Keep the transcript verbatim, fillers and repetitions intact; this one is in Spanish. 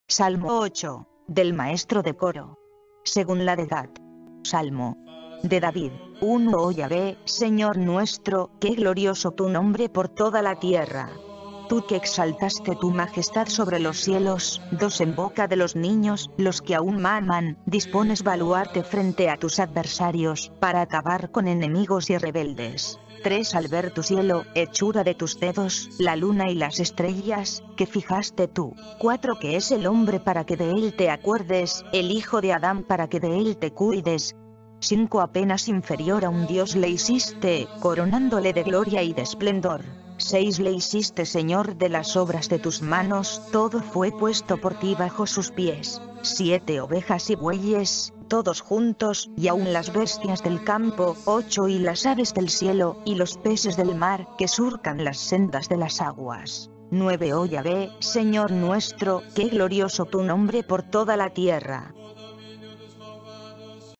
Salmo ocho, del maestro de coro. Según la de Gad. Salmo de David. uno Oh Yahvé, Señor nuestro, qué glorioso tu nombre por toda la tierra. Tú que exaltaste tu majestad sobre los cielos. Dos en boca de los niños, los que aún maman, dispones baluarte frente a tus adversarios, para acabar con enemigos y rebeldes. Tres Al ver tu cielo, hechura de tus dedos, la luna y las estrellas, que fijaste tú. Cuatro Que es el hombre para que de él te acuerdes, el hijo de Adán para que de él te cuides. Cinco Apenas inferior a un dios le hiciste, coronándole de gloria y de esplendor. Seis Le hiciste señor de las obras de tus manos, todo fue puesto por ti bajo sus pies. Siete Ovejas y bueyes, todos juntos, y aun las bestias del campo. Ocho Y las aves del cielo, y los peces del mar, que surcan las sendas de las aguas. Nueve Oh Yahvé, Señor nuestro, qué glorioso tu nombre por toda la tierra.